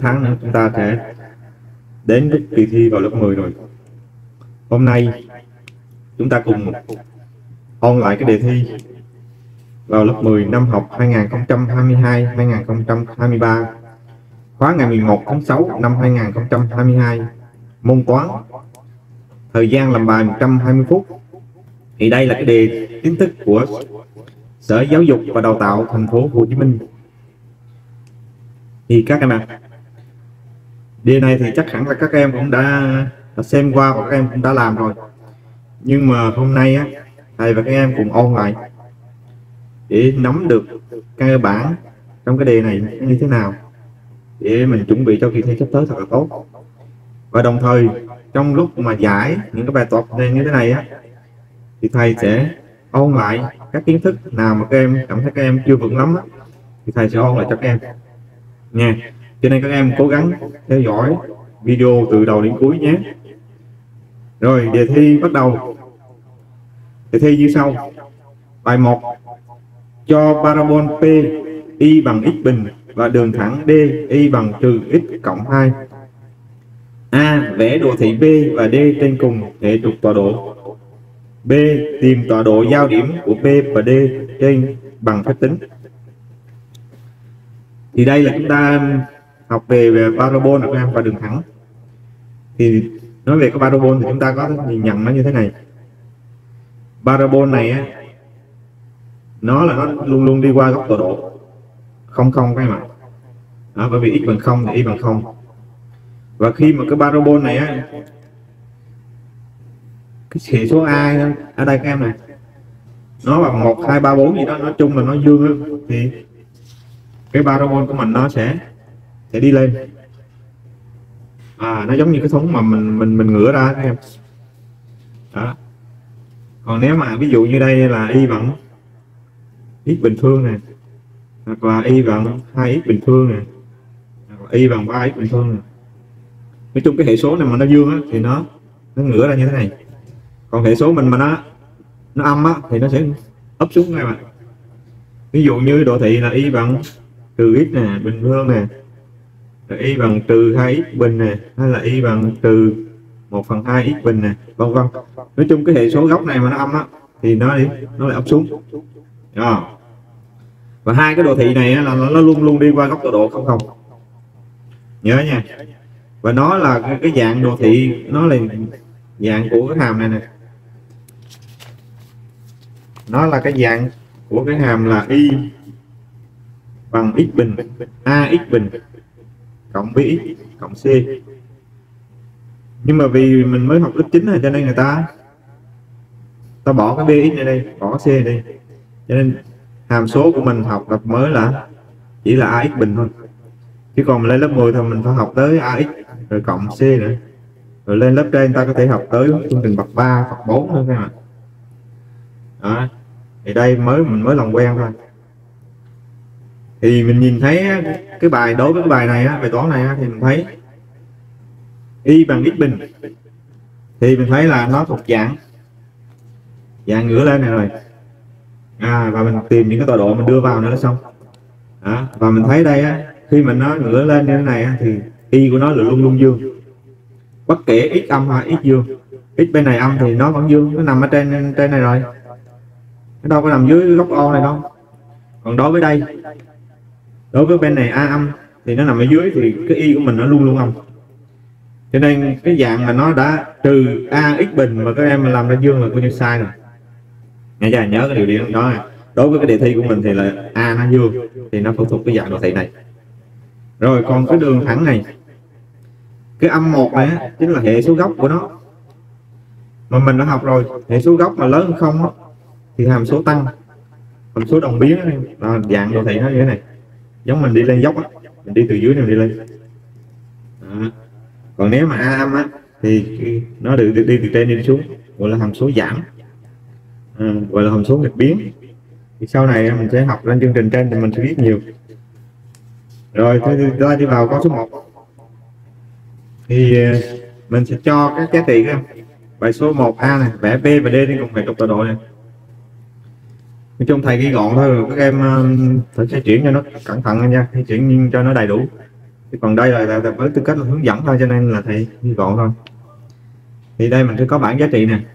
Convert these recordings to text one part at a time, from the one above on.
tháng nữa chúng ta sẽ đến với kỳ thi vào lớp 10 rồi. Hôm nay chúng ta cùng ôn lại cái đề thi vào lớp 10 năm học 2022-2023, khóa ngày 11 tháng 6 năm 2022, môn toán, thời gian làm bài 120 phút. Thì đây là cái đề chính thức của Sở Giáo dục và Đào tạo thành phố Hồ Chí Minh. Thì các em ạ, đề này thì chắc hẳn là các em cũng đã xem qua và các em cũng đã làm rồi, nhưng mà hôm nay á, thầy và các em cùng ôn lại để nắm được cơ bản trong cái đề này như thế nào để mình chuẩn bị cho kỳ thi sắp tới thật là tốt. Và đồng thời trong lúc mà giải những cái bài tập này như thế này á, thì thầy sẽ ôn lại các kiến thức nào mà các em cảm thấy các em chưa vững lắm á, thì thầy sẽ ôn lại cho các em nha. Cho nên các em cố gắng theo dõi video từ đầu đến cuối nhé. Rồi, đề thi bắt đầu. Đề thi như sau. Bài 1. Cho parabol P y bằng x bình và đường thẳng D y bằng trừ x cộng 2. A. Vẽ đồ thị B và D trên cùng hệ trục tọa độ. B. Tìm tọa độ giao điểm của P và D trên bằng phép tính. Thì đây là chúng ta học về parabol và đường thẳng. Thì nói về cái parabol thì chúng ta có nhìn nhận nó như thế này. Parabol này á, nó luôn luôn đi qua góc tọa độ 0 0 các em ạ. Đó, bởi vì x bằng 0 thì y bằng 0. Và khi mà cái parabol này á, cái hệ số A ở đây các em này, nó bằng 1 2 3 4 gì đó, nói chung là nó dương, thì cái parabol của mình nó sẽ đi lên. Nó giống như cái thúng mà mình ngửa ra các em. Đó. Còn nếu mà ví dụ như đây là y bằng x bình phương này, hoặc là y bằng 2x bình phương này, hoặc là y bằng 3x bình phương này, nói chung cái hệ số này mà nó dương á, thì nó ngửa ra như thế này. Còn hệ số mình mà nó âm á, thì nó sẽ ấp xuống ngay mà. Ví dụ như đồ thị là y bằng trừ x nè, bình phương nè, rồi y bằng trừ 2x bình nè, hay là y bằng trừ 1/2 x bình nè, vân vân. Nói chung cái hệ số góc này mà nó âm á, thì nó lại ấp xuống. Đó. Và hai cái đồ thị này là nó luôn luôn đi qua góc tọa độ 0 0. Nhớ nha. Và nó là cái dạng đồ thị, nó là dạng của cái hàm này nè. Nó là cái dạng của cái hàm là y bằng x bình ax bình cộng bx cộng c. Nhưng mà vì mình mới học lớp 9 rồi, cho nên người ta bỏ cái bx này đây, bỏ c đây, cho nên hàm số của mình học tập mới là chỉ là ax bình thôi. Chứ còn lên lớp 10 thì mình phải học tới ax rồi cộng c nữa, rồi lên lớp trên ta có thể học tới chương trình bậc 3, bậc 4 nữa các bạn. Đó. Thì đây mình mới làm quen thôi. Thì mình nhìn thấy cái bài, đối với cái bài này á, bài toán này á, thì mình thấy y bằng x bình thì mình thấy là nó thuộc dạng ngửa lên này rồi. Và mình tìm những cái tọa độ mình đưa vào nữa là xong. Đó. Và mình thấy đây á, khi mình nó ngửa lên như thế này á, thì y của nó là luôn luôn dương, bất kể x âm hay x dương. X bên này âm thì nó vẫn dương, nó nằm ở trên này rồi, nó đâu có nằm dưới góc O này đâu. Còn đối với đây, đối với bên này A âm thì nó nằm ở dưới, thì cái y của mình nó luôn luôn âm. Cho nên cái dạng mà nó đã trừ ax bình mà các em làm ra dương là coi như sai rồi. Nghe chưa? Nhớ cái điều đó. Đối với cái đề thi của mình thì là A nó dương, thì nó phụ thuộc cái dạng đồ thị này. Rồi còn cái đường thẳng này, cái âm 1 này chính là hệ số góc của nó. Mà mình đã học rồi, hệ số góc mà lớn hơn 0 á, thì hàm số tăng, hàm số đồng biến là dạng đồ thị nó như thế này. Giống mình đi lên dốc á, mình đi từ dưới này đi lên. Đó. Còn nếu mà A âm á, thì nó đi từ trên đi xuống, gọi là hàm số giảm, gọi là hàm số nghịch biến. Thì sau này mình sẽ học lên chương trình trên thì mình sẽ biết nhiều. Rồi ta đi vào câu số 1. Thì mình sẽ cho các giá trị các em. Bài số 1A này, vẽ B và D trên cùng hệ trục tọa độ này. Nói chung thầy ghi gọn thôi, rồi các em phải chuyển cho nó cẩn thận nha, phải chuyển cho nó đầy đủ. Thì còn đây là với tư cách là hướng dẫn thôi, cho nên là thầy gọn thôi. Thì đây mình sẽ có bảng giá trị nè,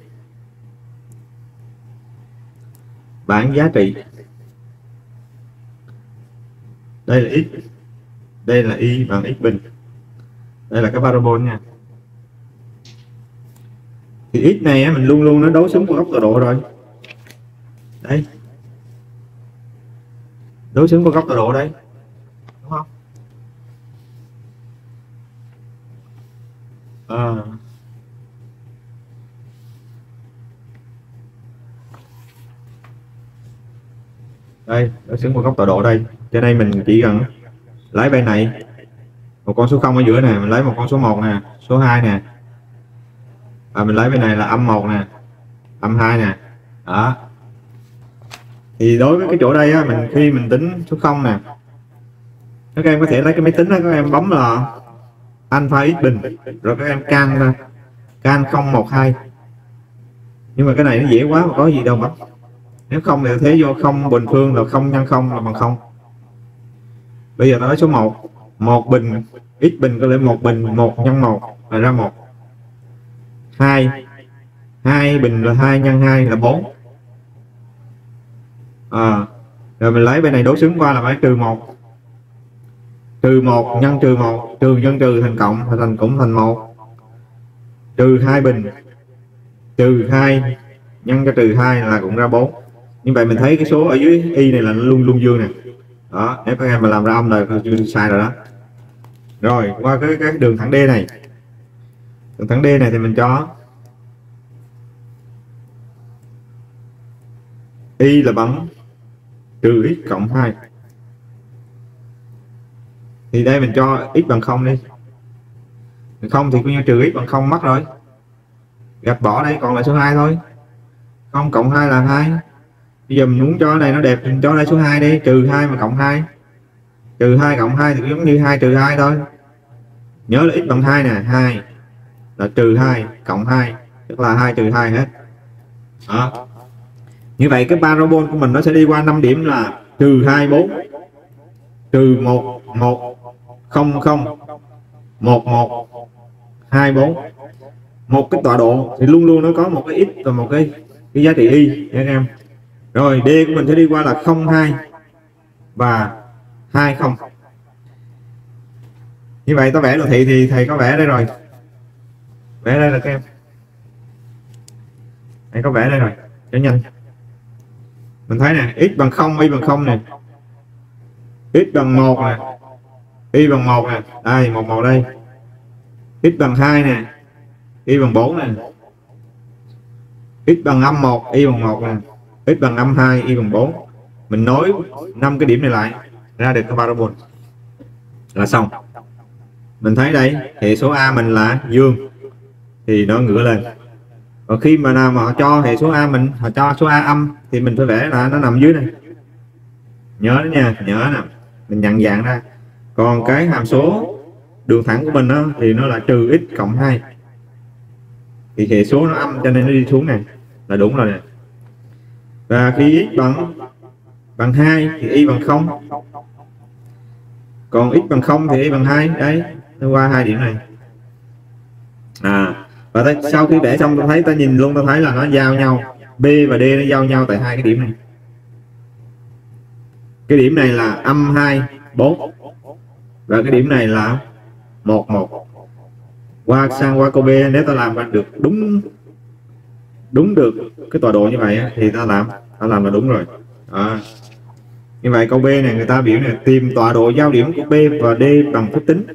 bảng giá trị, đây là x, đây là y bằng x bình, đây là cái parabol nha. Thì x này mình luôn luôn nó đối xứng với góc tọa độ rồi, đây đối xứng với góc tọa độ đây, đúng không? Đây đối xứng với góc tọa độ đây, cho nên mình chỉ cần lấy bên này một con số 0 ở giữa nè, mình lấy một con số 1 nè, số 2 nè, và mình lấy bên này là âm 1 nè, âm 2 nè. Đó, thì đối với cái chỗ đây á, mình khi mình tính số 0 nè, các em có thể lấy cái máy tính đó, các em bấm là alpha x bình, rồi các em can ra, can 012. Nhưng mà cái này nó dễ quá, mà có gì đâu bấm. Nếu không thì thế vô không bình phương là 0 nhân 0 là bằng 0. Bây giờ ta nói số 1, 1 bình, x bình có lẽ 1 bình, 1 nhân 1 là ra 1. 2, 2 bình là 2 nhân 2 là 4. Rồi mình lấy bên này đối xứng qua là phải trừ 1. Trừ 1 nhân trừ 1, trừ nhân trừ thành cộng, thành cũng thành 1. Trừ 2 bình, trừ 2 nhân cho trừ 2 là cũng ra 4. Như vậy mình thấy cái số ở dưới y này là nó luôn luôn dương nè. Đó, nếu các em mà làm ra âm là sai rồi đó. Rồi qua cái đường thẳng D này, đường thẳng D này thì mình cho y là bằng trừ x cộng 2. Thì đây mình cho x bằng 0 đi, 0 thì coi như trừ x bằng 0 mất rồi, gạch bỏ đây còn lại số 2 thôi. 0 cộng 2 là 2. Bây giờ mình muốn cho này nó đẹp, mình cho đây số 2 đi, trừ 2 mà cộng 2, trừ 2 cộng 2 thì giống như 2 trừ 2 thôi. Nhớ là x bằng 2 nè, 2 là trừ 2 cộng 2, tức là 2 trừ 2 hết. Đó. Như vậy cái parabol của mình nó sẽ đi qua 5 điểm là trừ 2 4, trừ 1 1 0 0 1 1 2 4. Một cái tọa độ thì luôn luôn nó có một cái x và một cái giá trị y nha các em. Rồi D của mình sẽ đi qua là 02 và 20. Như vậy ta vẽ đồ thị thì thầy có vẽ đây rồi, vẽ đây là các em, thầy có vẽ đây rồi cho nhanh. Mình thấy nè, x bằng 0, y bằng 0 nè, x bằng 1 nè, y bằng 1 nè, đây 1 đây, x bằng 2 nè, y bằng 4 nè, x bằng âm 1, y bằng 1 nè, x bằng âm 2, y bằng 4. Mình nối 5 cái điểm này lại ra được cái parabol là xong. Mình thấy đây hệ số A mình là dương thì nó ngửa lên, còn khi mà nào mà họ cho hệ số A mình, họ cho số A âm thì mình phải vẽ là nó nằm dưới này. Nhớ đó nha, nhớ nè, mình nhận dạng ra. Còn cái hàm số đường thẳng của mình đó, thì nó là trừ x cộng 2, thì hệ số nó âm cho nên nó đi xuống này là đúng rồi nè. Và khi x bằng 2 thì y bằng 0, còn x bằng 0 thì y bằng 2. Đấy, nó qua hai điểm này. Và sau khi vẽ xong ta nhìn luôn, ta thấy là nó giao nhau, B và D nó giao nhau tại hai cái điểm này. Cái điểm này là âm 2 4 và cái điểm này là 1 1. Sang qua câu B, nếu ta làm được đúng được cái tọa độ như vậy thì ta làm là đúng rồi. Như vậy câu B này người ta biểu này, tìm tọa độ giao điểm của B và D bằng phép tính.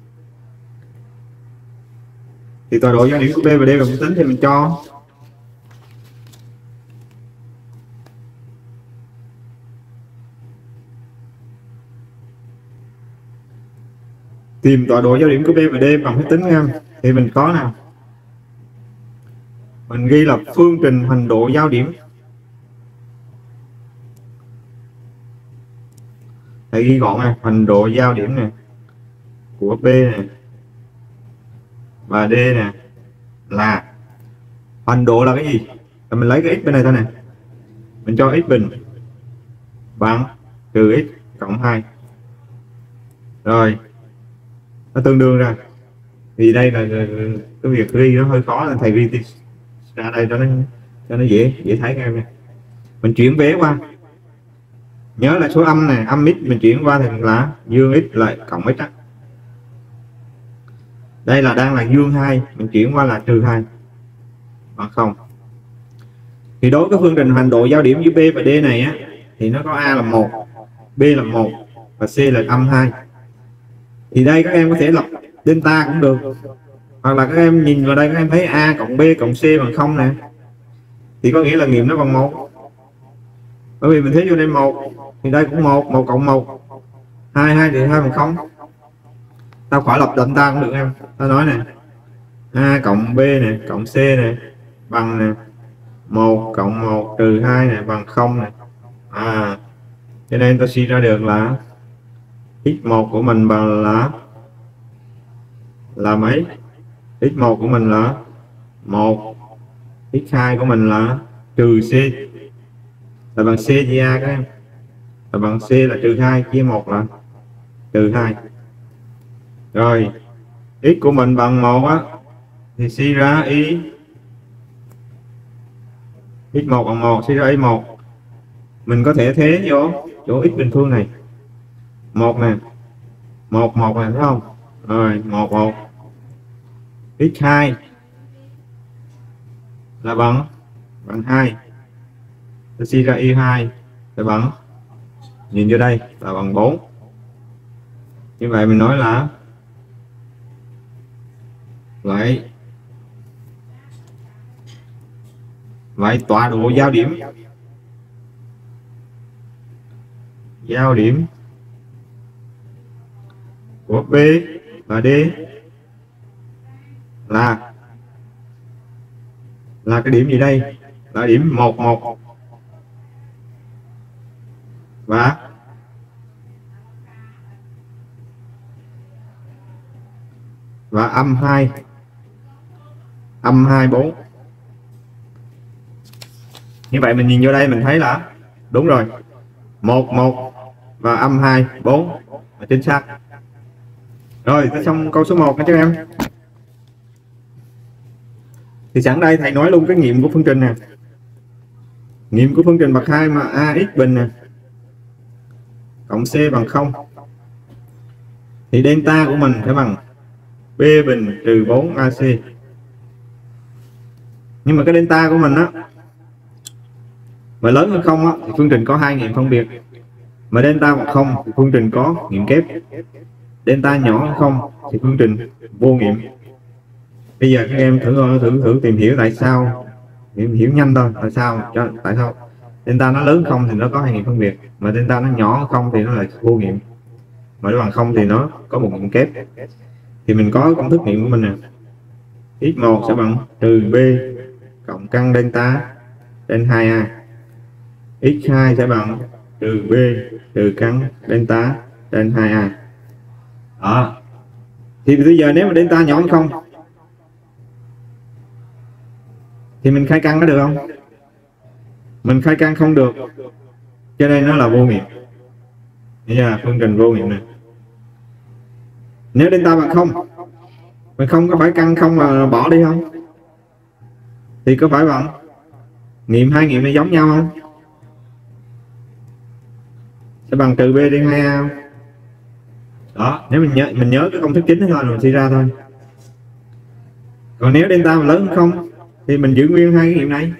Thì tọa độ giao điểm của B và D bằng phép tính thì mình cho tìm tọa độ giao điểm của B và D bằng phép tính nha. Thì mình có nào, mình ghi là phương trình hoành độ giao điểm. Thầy ghi gọn này, hoành độ giao điểm này của B này và D nè, là hoành độ là cái gì? Thì mình lấy cái x bên này thôi nè, mình cho x bình bằng trừ x cộng 2. Rồi nó tương đương ra. Thì đây là cái việc ghi nó hơi khó, nên thầy ghi ra đây cho nó dễ thấy các em nha. Mình chuyển vế qua, nhớ là số âm này, âm x mình chuyển qua thành là dương x lại cộng x á. Đây là đang là dương 2, mình chuyển qua là trừ 2 bằng 0. Thì đối với phương trình hoành độ giao điểm giữa B và D này á, thì nó có A là 1, B là 1 và C là âm 2. Thì đây các em có thể lập delta cũng được, hoặc là các em nhìn vào đây các em thấy A cộng B cộng C bằng 0 nè, thì có nghĩa là nghiệm nó bằng 1. Bởi vì mình thấy vô đây 1 thì đây cũng 1, 1 cộng 1 2 thì 2 bằng 0. Tao khỏi lập delta cũng được em. Tao nói nè, A cộng B này cộng C này bằng nè 1 cộng 1 trừ 2 này bằng 0 này. Cho nên ta suy ra được là x1 của mình bằng là mấy? x1 của mình là 1, x2 của mình là trừ C, là bằng C chia A các em, là bằng C là trừ 2 chia 1 là trừ 2. Rồi x của mình bằng 1 á, thì suy ra y x1 bằng 1, suy ra y1 mình có thể thế vô chỗ x bình phương này 1 nè, 1 1 này thấy không? Rồi 1 1 x2 là bằng 2, tôi suy ra y2 là bằng, nhìn vô đây là bằng 4. Như vậy mình nói là vậy tọa độ giao điểm của B và D là cái điểm gì đây? Là điểm 1 1 và âm 2 4. Như vậy mình nhìn vô đây mình thấy là đúng rồi, 1 1 và âm 2 4 là chính xác. Rồi ta xong câu số 1 nha các em. Thì sẵn đây thầy nói luôn cái nghiệm của phương trình nè. Nghiệm của phương trình bậc 2 mà ax bình nè cộng c bằng 0 thì delta của mình phải bằng b bình trừ 4 ac. Nhưng mà cái delta của mình á mà lớn hơn 0 á thì phương trình có hai nghiệm phân biệt, mà delta bằng 0 thì phương trình có nghiệm kép, delta nhỏ hơn 0 thì phương trình vô nghiệm. Bây giờ các em thử tìm hiểu tại sao, hiểu nhanh thôi, tại sao delta nó lớn 0 thì nó có hai nghiệm phân biệt, mà delta nó nhỏ hơn 0 thì nó là vô nghiệm, mà nó bằng 0 thì nó có một nghiệm kép. Thì mình có công thức nghiệm của mình nè, x1 sẽ bằng trừ b cộng căn delta trên 2a, x2 sẽ bằng trừ b trừ căn delta trên 2a. Đó. Thì bây giờ nếu mà delta nhỏ hơn 0 thì mình khai căn có được không? Mình khai căn không được, cho nên nó là vô nghiệm. Bây giờ phương trình vô nghiệm này. Nếu delta bằng 0, mình không có phải căn không mà bỏ đi không? Thì có phải bằng nghiệm hai nghiệm này giống nhau không? Sẽ bằng trừ b trên 2a không? Đó, nếu mình nhớ cái công thức chính thôi rồi mình suy ra thôi. Còn nếu delta mà lớn hơn 0 thì mình giữ nguyên hai cái nghiệm này.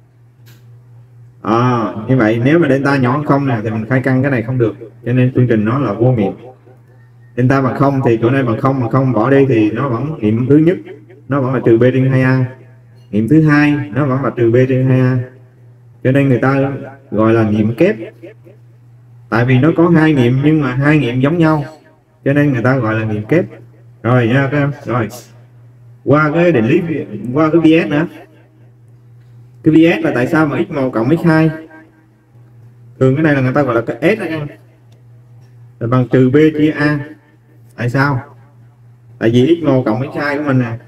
Như vậy nếu mà delta nhỏ hơn 0 nè thì mình khai căn cái này không được, cho nên phương trình nó là vô nghiệm. Delta bằng 0 thì chỗ này bằng 0 mà 0 bỏ đi thì nó vẫn nghiệm thứ nhất nó vẫn là trừ b trên 2a, nghiệm thứ hai nó vẫn là trừ b trên 2a, cho nên người ta gọi là nghiệm kép. Tại vì nó có hai nghiệm nhưng mà hai nghiệm giống nhau, cho nên người ta gọi là nghiệm kép. Rồi nha các em. Rồi qua cái định lý, qua cái VS nữa. Cái VS là tại sao mà x1 cộng x2, thường cái này là người ta gọi là cái S đó em, là bằng trừ b chia a. Tại sao? Tại vì x1 cộng x2 của mình nè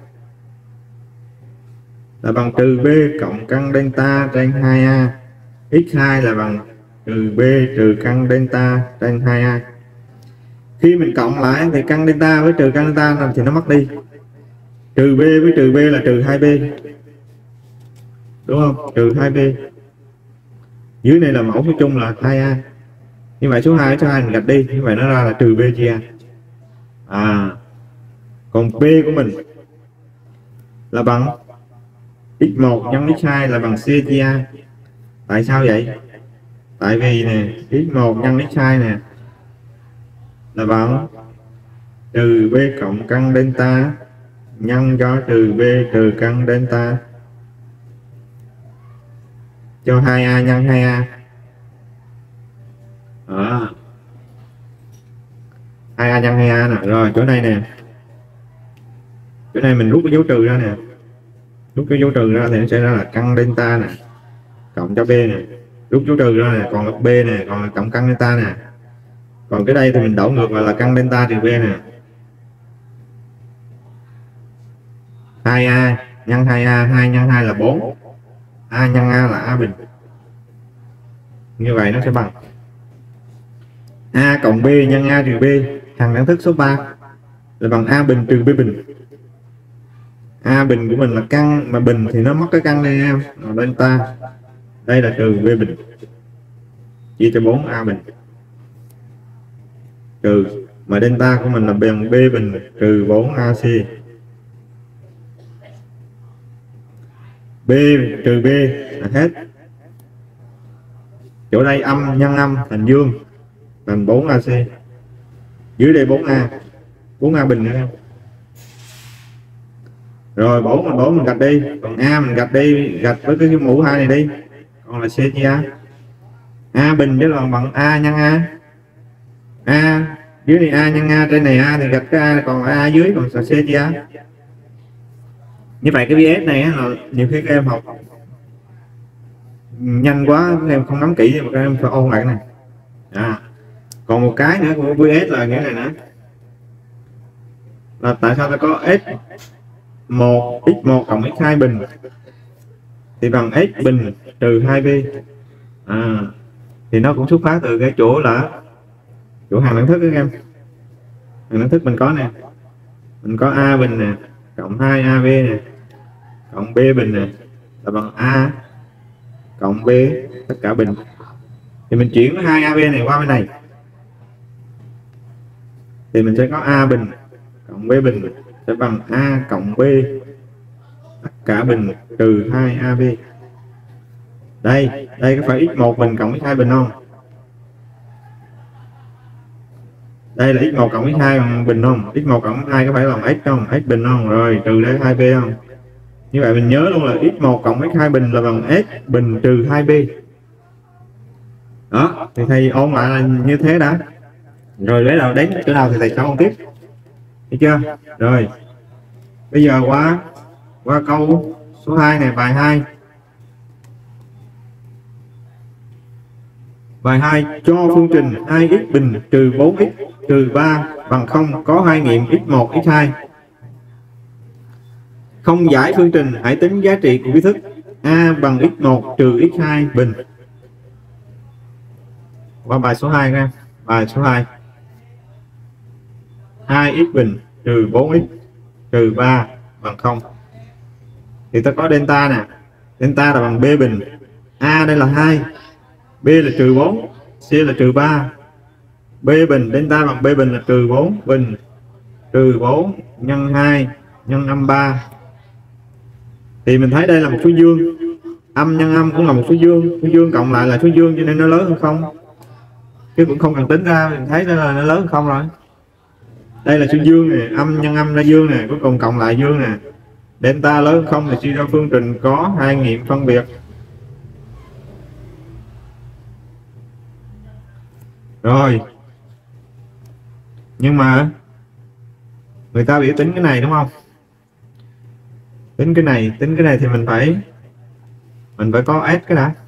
là bằng trừ b cộng căn delta trên 2a, x2 là bằng trừ b trừ căn delta trên 2a. Khi mình cộng lại thì căn delta với trừ căn delta thì nó mất đi. Trừ b với trừ b là trừ 2b, đúng không? Trừ 2b. Dưới này là mẫu số chung là 2a. Như vậy số 2 số 2 mình gạch đi, như vậy nó ra là trừ b chia a. Còn b của mình là bằng x1 nhân x2 là bằng c chia a. Tại sao vậy? Tại vì nè, x1 nhân x2 nè là bằng trừ b cộng căn delta nhân cho trừ b trừ căn delta cho 2a nhân 2a. 2a nhân 2a nè. Rồi chỗ này nè, chỗ này mình rút cái dấu trừ ra nè, rút cái dấu trừ ra thì nó sẽ ra là căn delta nè cộng cho b nè, rút dấu trừ ra nè còn là b nè, còn là cộng căn delta nè. Còn cái đây thì mình đảo ngược là căn delta trừ b nè. 2a nhân 2a, 2 nhân 2 là 4, a nhân a là a bình. Như vậy nó sẽ bằng a cộng b nhân a trừ b, thằng đẳng thức số 3 là bằng a bình trừ b bình. A bình của mình là căn, mà bình thì nó mất cái căn đây em, delta đây là trừ b bình chia cho 4 a bình, trừ mà delta của mình là bằng b bình trừ 4 ac. B trừ B là hết. Chỗ đây âm nhân âm thành dương thành 4ac. Dưới đây 4a, 4a bình nữa em. Rồi 4 mình gạch đi, còn a mình gạch đi, gạch với cái mũ 2 này đi, còn là c chia a. A bình với là bằng a nhân a. A dưới này a nhân a, trên này a thì gạch cái a, còn a dưới còn là c chia a. Như vậy cái VS này là nhiều khi các em học nhanh quá, các em không nắm kỹ mà các em phải ôn lại cái này. Còn một cái nữa của VS là nghĩa này nữa, là tại sao ta có S1 x1 cộng x2 bình thì bằng s bình trừ 2b. Thì nó cũng xuất phát từ cái chỗ là chỗ hàng đẳng thức các em. Hàng đẳng thức mình có nè, mình có a bình nè cộng 2ab nè cộng b bình nè là bằng a cộng b tất cả bình. Thì mình chuyển 2ab này qua bên này thì mình sẽ có a bình cộng b bình sẽ bằng a cộng b tất cả bình trừ 2ab. Đây có phải x1 bình cộng x2 bình không? Đây là x1 cộng x2 bình không? x1 cộng x2 có phải là bằng x không? S bình không? Rồi trừ đây 2b không? Như vậy mình nhớ luôn là x1 cộng x2 bình là bằng s bình trừ 2b. Đó, thì thầy ôn lại là như thế đã. Rồi lấy đầu đến chỗ nào thì thầy sẽ ôn tiếp. Thấy chưa? Rồi. Bây giờ qua câu số 2 này, bài 2. Bài 2 cho phương trình 2x bình trừ 4x trừ 3 bằng 0 có hai nghiệm x1 x2. Không giải phương trình, hãy tính giá trị của bí thức a bằng x1 trừ x2 bình. Qua bài số 2 nha. Bài số 2. 2x bình trừ 4x trừ 3 bằng 0. Thì ta có delta nè. Delta là bằng b bình. A đây là 2. B là trừ 4. C là trừ 3. B bình, delta bằng b bình là trừ 4 bình trừ 4 nhân 2 nhân âm 3. Thì mình thấy đây là một số dương. Âm nhân âm cũng là một số dương. Số dương cộng lại là số dương cho nên nó lớn hơn 0. Chứ cũng không cần tính ra, mình thấy là nó lớn hơn 0 rồi. Đây là số dương nè, âm nhân âm ra dương nè, cuối cùng cộng lại dương nè. Delta lớn hơn 0 thì suy ra phương trình có hai nghiệm phân biệt. Rồi. Nhưng mà người ta biểu tính cái này đúng không? Tính cái này thì mình phải có S cái đã.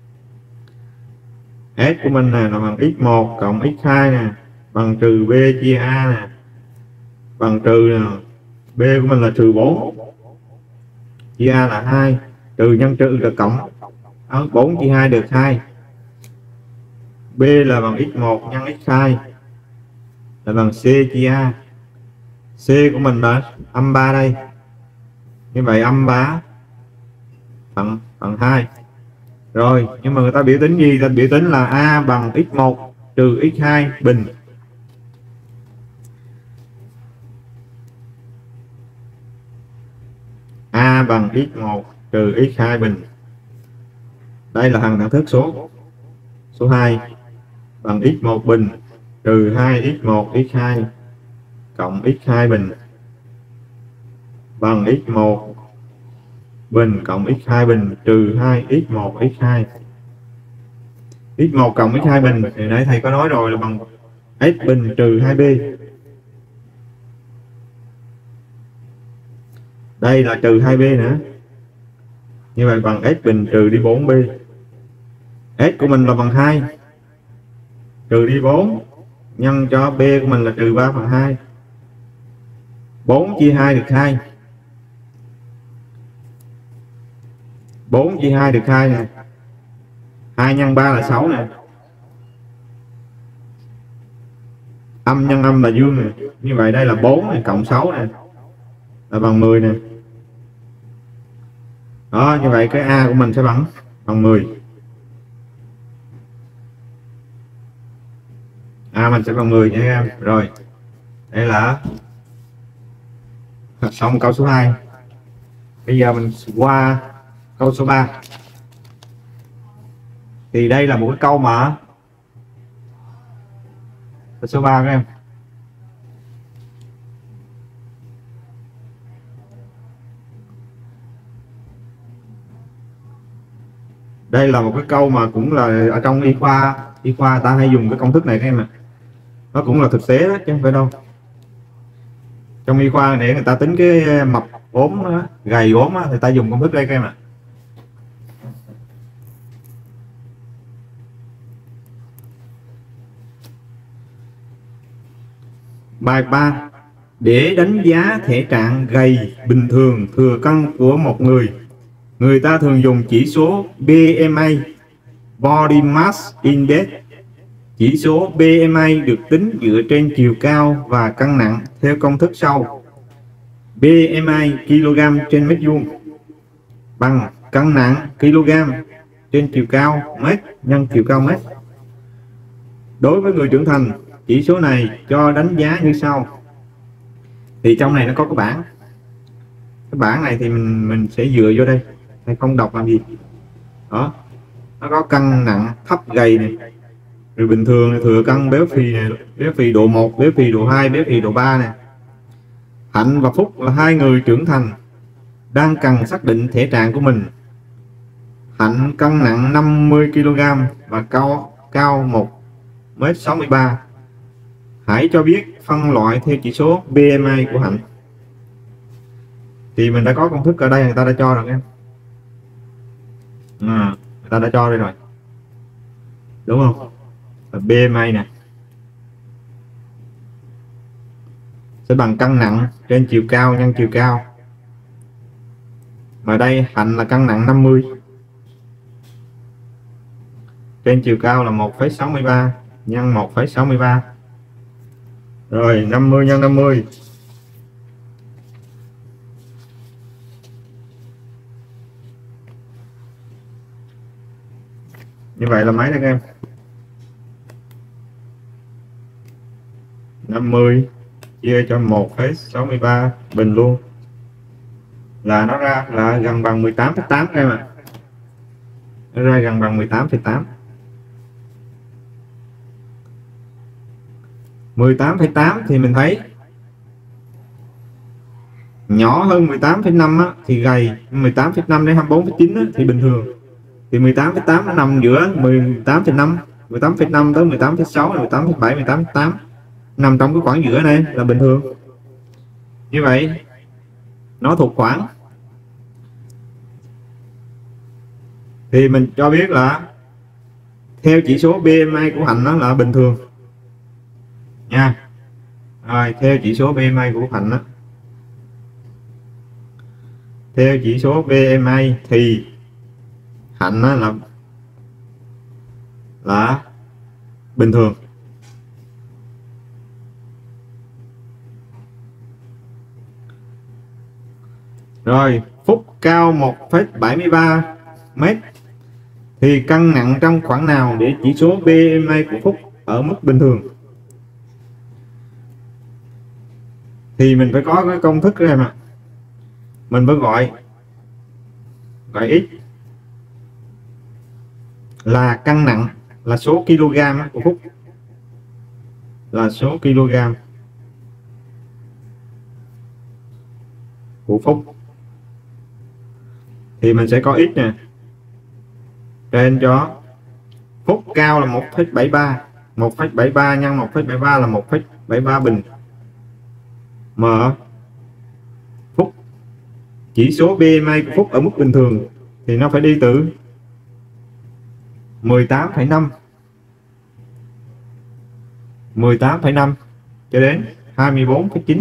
S của mình nè là bằng x1 cộng x2 nè, bằng trừ b chia a nè, bằng trừ nè, b của mình là trừ 4 chia a là 2, trừ nhân trừ là cộng. 4 chia 2 được 2. B là bằng x1 nhân x2 là bằng C chia A. C của mình là âm 3 đây, như vậy âm 3 bằng 2. Rồi, nhưng mà người ta biểu tính gì? Ta biểu tính là A bằng x1 trừ x2 bình. A bằng x1 trừ x2 bình. Đây là thằng thức số 2 bằng x1 bình trừ 2x1 x2 cộng x2 bình bằng x1 bình cộng x2 bình trừ 2x1 x2. x1 cộng x2 bình thì nãy thầy có nói rồi là bằng s bình trừ 2b. Đây là trừ 2b nữa, như vậy bằng s bình trừ đi 4b. S của mình là bằng 2 trừ đi 4 nhân cho b của mình là trừ 3 phần 2. 4 chia 2 được 2. 4 chia 2 được 2 nè. 2 nhân 3 là 6 nè. Âm nhân âm là dương nè. Như vậy đây là 4 này, cộng 6 nè là bằng 10 nè. Đó, như vậy cái A của mình sẽ bằng 10. A mình sẽ bằng 10 nha em. Rồi. Đây là xong câu số 2. Bây giờ mình qua câu số 3. Thì đây là một cái câu mà số 3 các em. Đây là một cái câu mà cũng là ở trong y khoa ta hay dùng cái công thức này các em ạ. Nó cũng là thực tế đó chứ không phải đâu. Trong y khoa để người ta tính cái mập ốm đó, gầy ốm đó, thì ta dùng công thức đây các em ạ. Bài 3. Để đánh giá thể trạng gầy bình thường thừa cân của một người, người ta thường dùng chỉ số BMI, Body Mass Index. Chỉ số BMI được tính dựa trên chiều cao và cân nặng theo công thức sau. BMI kg trên mét vuông bằng cân nặng kg trên chiều cao mét nhân chiều cao mét. Đối với người trưởng thành, chỉ số này cho đánh giá như sau. Thì trong này nó có cái bảng. Cái bảng này thì mình sẽ dựa vô đây, thầy không đọc làm gì. Đó, nó có cân nặng thấp gầy này, rồi bình thường này, thừa cân béo phì này, béo phì độ 1, béo phì độ 2, béo phì độ 3 này. Hạnh và Phúc là hai người trưởng thành đang cần xác định thể trạng của mình. Hạnh cân nặng 50 kg và cao 1m63. Hãy cho biết phân loại theo chỉ số BMI của Hạnh. Thì mình đã có công thức ở đây, người ta đã cho rồi em. Người ta đã cho đây rồi, đúng không? Và BMI nè sẽ bằng cân nặng trên chiều cao nhân chiều cao. Mà đây Hạnh là cân nặng 50, trên chiều cao là 1,63 nhân 1,63. Rồi 50 nhân 50 như vậy là mấy đây các em? 50 chia cho 1,63 bình luôn là nó ra là gần bằng 18,8 các em ạ. Nó ra gần bằng 18,8. 18,8 thì mình thấy nhỏ hơn 18,5 á, thì gầy. 18,5 đến 24,9 á, thì bình thường. Thì 18,8 nó nằm giữa 18,5 tới 18,6, 18,7, 18,8, nằm trong cái khoảng giữa này là bình thường. Như vậy nó thuộc khoảng, thì mình cho biết là theo chỉ số BMI của Hạnh nó là bình thường nha. Rồi theo chỉ số BMI của Hạnh đó, theo chỉ số BMI thì Hạnh là bình thường. Rồi Phúc cao 1,73 mét thì cân nặng trong khoảng nào để chỉ số BMI của Phúc ở mức bình thường? Thì mình phải có cái công thức các em ạ. Mình phải gọi x là cân nặng, là số kg của Phúc, là số kg của Phúc. Thì mình sẽ có x nè, trên cho Phúc cao là 1,73, 1,73 nhân 1,73 là 1,73 bình, m Phúc chỉ số BMI của Phúc ở mức bình thường thì nó phải đi từ 18,5 cho đến 24,9.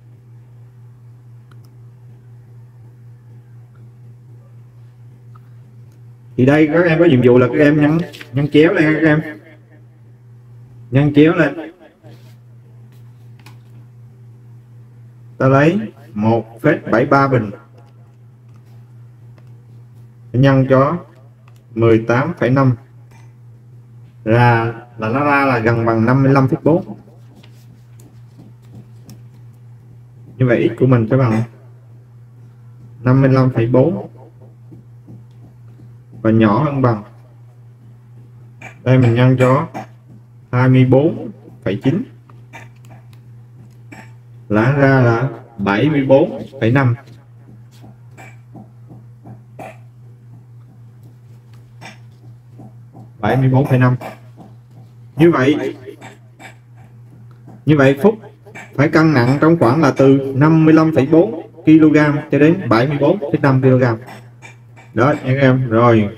Thì đây các em có nhiệm vụ là các em nhân chéo lên, các em nhân chéo lên. Ta lấy 1,73 bình nhân cho 18,5 là nó ra là gần bằng 55,4. Như vậy x của mình sẽ bằng 55,4 và nhỏ hơn bằng, đây mình nhân cho 24,9 là ra là 74,5. Như vậy Phúc phải cân nặng trong khoảng là từ 55,4 kg cho đến 74,5 kg. Đó nha các em. Rồi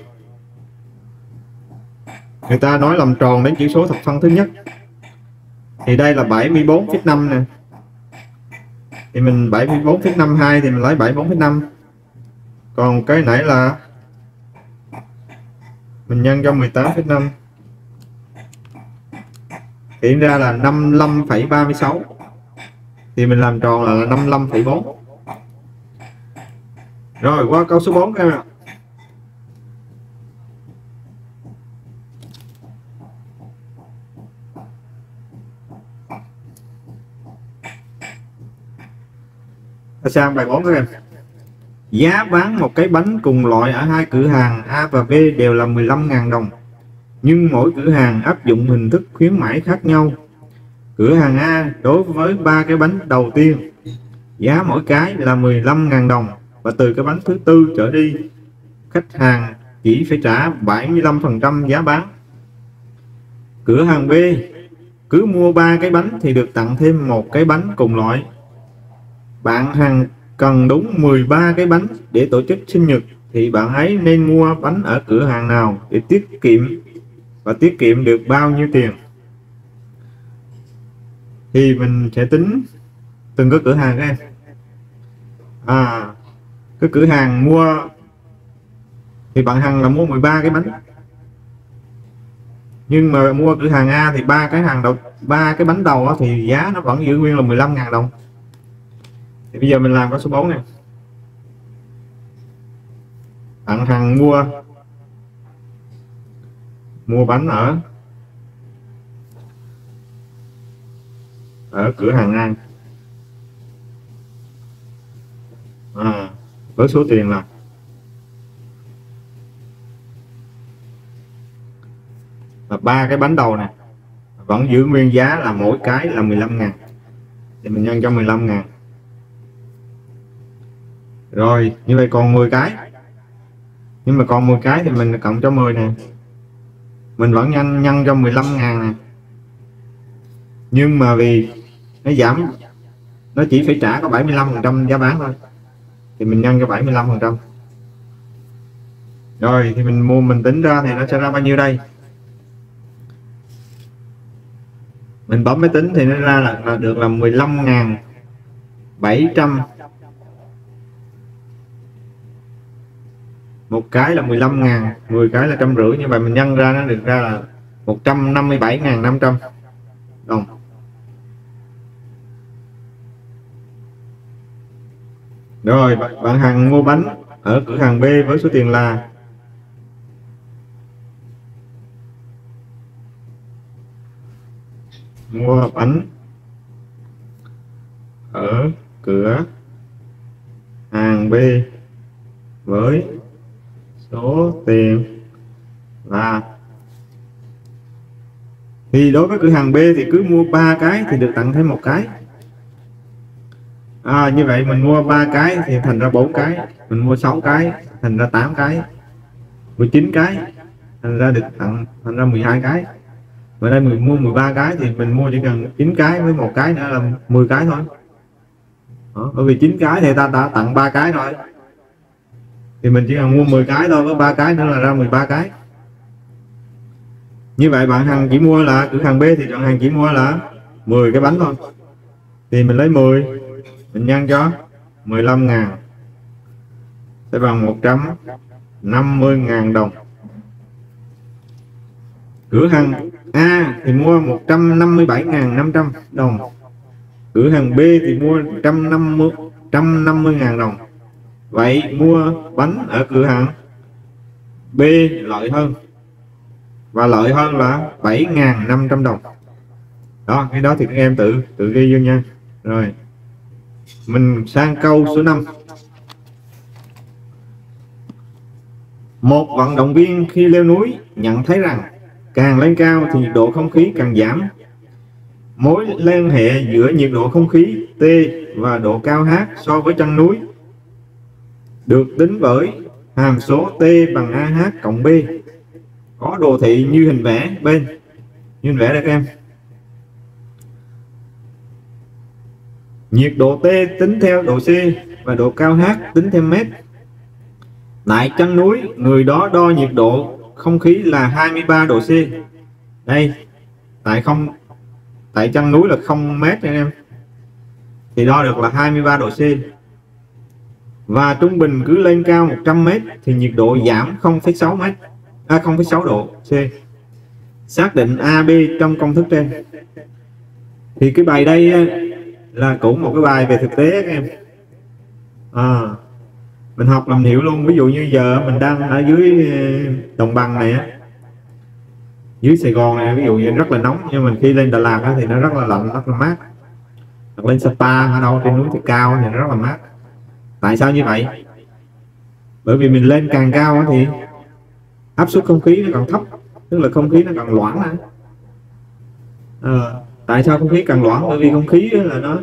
người ta nói làm tròn đến chỉ số thập phân thứ nhất thì đây là 74,5 nè, thì mình 74,52 thì mình lấy 74,5, còn cái nãy là mình nhân cho 18,5 hiện ra là 55,36 thì mình làm tròn là 55,4. Rồi qua câu số 4 các em ạ. Sang bài 4 các em. Giá bán một cái bánh cùng loại ở hai cửa hàng A và B đều là 15.000 đồng, nhưng mỗi cửa hàng áp dụng hình thức khuyến mãi khác nhau. Cửa hàng A đối với 3 cái bánh đầu tiên, giá mỗi cái là 15.000 đồng và từ cái bánh thứ tư trở đi, khách hàng chỉ phải trả 75% giá bán. Cửa hàng B cứ mua 3 cái bánh thì được tặng thêm một cái bánh cùng loại. Bạn hàng cần đúng 13 cái bánh để tổ chức sinh nhật thì bạn ấy nên mua bánh ở cửa hàng nào để tiết kiệm được bao nhiêu tiền? Thì mình sẽ tính từng cái cửa hàng các em. Cái cửa hàng mua thì bạn Hằng là mua 13 cái bánh, nhưng mà mua cửa hàng A thì ba cái bánh đầu thì giá nó vẫn giữ nguyên là 15.000 đồng. Thì bây giờ mình làm câu số 4 này. Bạn Hằng mua bánh ở cửa hàng A với số tiền là 3 cái bánh đầu này vẫn giữ nguyên giá là mỗi cái là 15.000 thì mình nhân cho 15.000. Rồi như vậy còn 10 cái, nhưng mà còn 10 cái thì mình cộng cho 10 nè, mình vẫn nhân cho 15.000 nè, nhưng mà vì nó giảm, nó chỉ phải trả có 75% giá bán thôi thì mình nhân cho 75%. Rồi thì mình tính ra thì nó sẽ ra bao nhiêu đây? Mình bấm máy tính thì nó ra là được là 15.700, một cái là 15.000, 10 cái là 150. Như vậy mình nhân ra nó được ra là 157.500 đồng. Rồi bạn Hằng mua bánh ở cửa hàng B với số tiền là mua bánh ở cửa hàng B với số tiền là, thì đối với cửa hàng B thì cứ mua 3 cái thì được tặng thêm một cái. Như vậy mình mua 3 cái thì thành ra 4 cái, mình mua 6 cái thành ra 8 cái, 19 cái thành ra được tặng, thành ra 12 cái. Và đây mình mua 13 cái thì mình mua chỉ cần 9 cái với một cái nữa là 10 cái thôi. Đó, bởi vì 9 cái thì ta đã tặng 3 cái rồi, thì mình chỉ cần mua 10 cái thôi, với 3 cái nữa là ra 13 cái. Như vậy bạn Hằng chỉ mua là cửa hàng B thì bạn Hằng chỉ mua là 10 cái bánh thôi, thì mình lấy 10 mình nhân cho 15.000 sẽ bằng 150.000 đồng. Cửa hàng A thì mua 157.500 đồng, cửa hàng B thì mua 150.000 đồng. Vậy mua bánh ở cửa hàng B lợi hơn, và lợi hơn là 7.500 đồng. Đó, cái đó thì các em tự ghi vô nha. Rồi mình sang câu số 5. Một vận động viên khi leo núi nhận thấy rằng càng lên cao thì nhiệt độ không khí càng giảm. Mối liên hệ giữa nhiệt độ không khí T và độ cao H so với chân núi được tính bởi hàm số T bằng AH cộng B. Có đồ thị như hình vẽ bên. Như hình vẽ đây các em. Nhiệt độ T tính theo độ C và độ cao H tính theo mét. Tại chân núi, người đó đo nhiệt độ không khí là 23 độ C. Đây, tại chân núi là 0 mét nha em, thì đo được là 23 độ C. Và trung bình cứ lên cao 100 mét thì nhiệt độ giảm 0,6 mét, 0,6 độ C. Xác định AB trong công thức trên. Thì cái bài đây là cũng một cái bài về thực tế các em. Mình học làm hiểu luôn. Ví dụ như giờ mình đang ở dưới đồng bằng này á, dưới Sài Gòn này ví dụ như rất là nóng, nhưng mình khi lên Đà Lạt thì nó rất là lạnh, rất là mát. Hoặc lên Sapa ở đâu trên núi thì cao thì nó rất là mát. Tại sao như vậy? Bởi vì mình lên càng cao thì áp suất không khí nó càng thấp, tức là không khí nó càng loãng. Tại sao không khí càng loãng? Bởi vì không khí là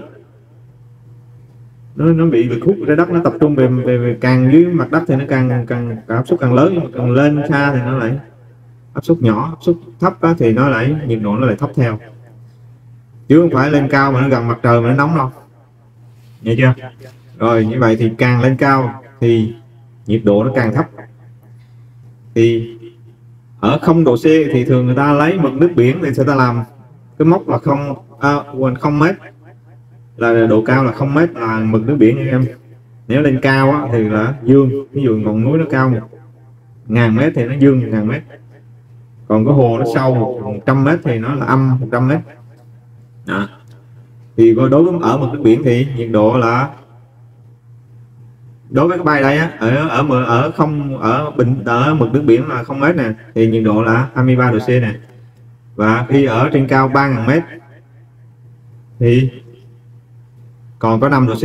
nó bị lực hút trái đất, nó tập trung về càng dưới mặt đất thì nó càng áp suất càng lớn, nhưng mà càng lên xa thì nó lại áp suất nhỏ, áp suất thấp thì nó lại nhiệt độ nó lại thấp theo, chứ không phải lên cao mà nó gần mặt trời mà nó nóng đâu, nghe chưa? Rồi như vậy thì càng lên cao thì nhiệt độ nó càng thấp. Thì ở 0 độ C thì thường người ta lấy mực nước biển thì sẽ ta làm cái mốc là 0 mét, là độ cao là 0 mét là mực nước biển nha em. Nếu lên cao thì là dương, ví dụ ngọn núi nó cao 1000 mét thì nó dương 1000 mét, còn cái hồ nó sâu 100 mét thì nó là âm 100 mét. Đó. Thì đối với ở mực nước biển thì nhiệt độ là, đối với cái bài đây ở mực nước biển là 0 mét nè, thì nhiệt độ là 23 độ C nè. Và khi ở trên cao 3000 mét thì còn có 5 độ C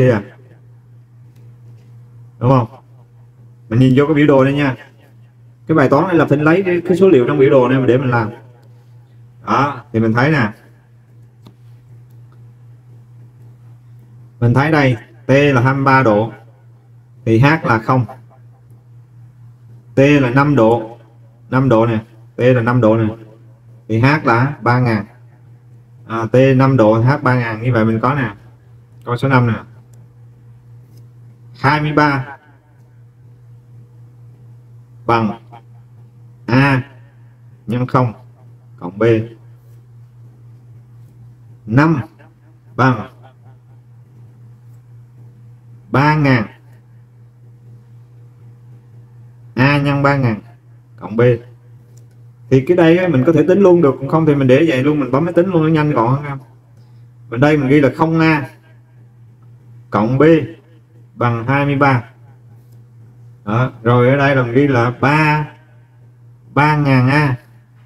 đúng không? Mình nhìn vô cái biểu đồ này nha. Cái bài toán này là phải lấy cái số liệu trong biểu đồ này để mình làm. Đó, thì mình thấy nè, mình thấy đây T là 23 độ thì H là 0, T là 5 độ, 5 độ nè, T là 5 độ nè, thì H là 3000. T 5 độ, H 3000. Như vậy mình có nè, câu số 5 nè, 23 bằng A nhân 0 cộng B. 5 bằng 3000 A nhân 3000 cộng B. Thì cái đây mình có thể tính luôn được, không thì mình để vậy luôn, mình bấm máy tính luôn, nó nhanh gọn hơn. Bên đây mình ghi là 0A cộng B bằng 23. Đó. Rồi ở đây đồng ghi là 3000 A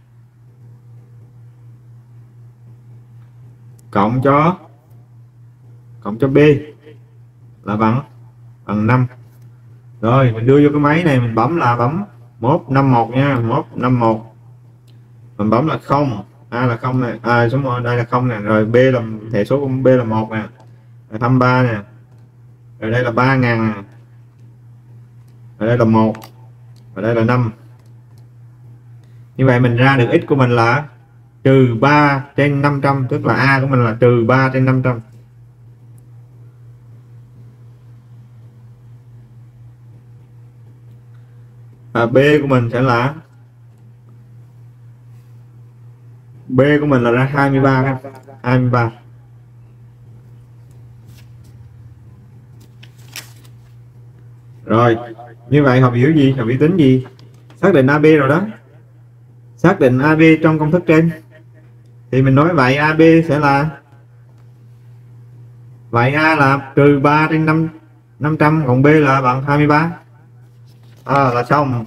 cộng cho B là bằng 5. Rồi mình đưa vô cái máy này, mình bấm 151 nha, 151. Mình bấm là 0, A là 0 này, số 1 đây là 0 nè, rồi B là thẻ số của B là 1 nè, 23 nè, rồi đây là 3000 nè, rồi đây là 1, và đây là 5. Như vậy mình ra được x của mình là trừ 3 trên 500, tức là A của mình là trừ 3 trên 500. Và B của mình sẽ là ra 23. 23. Rồi, như vậy học biểu gì? Học biểu tính gì? Xác định AB rồi đó. Xác định AB trong công thức trên. Thì mình nói vậy AB sẽ là, vậy A là trừ 3 trên 500, còn B là bằng 23. Là xong.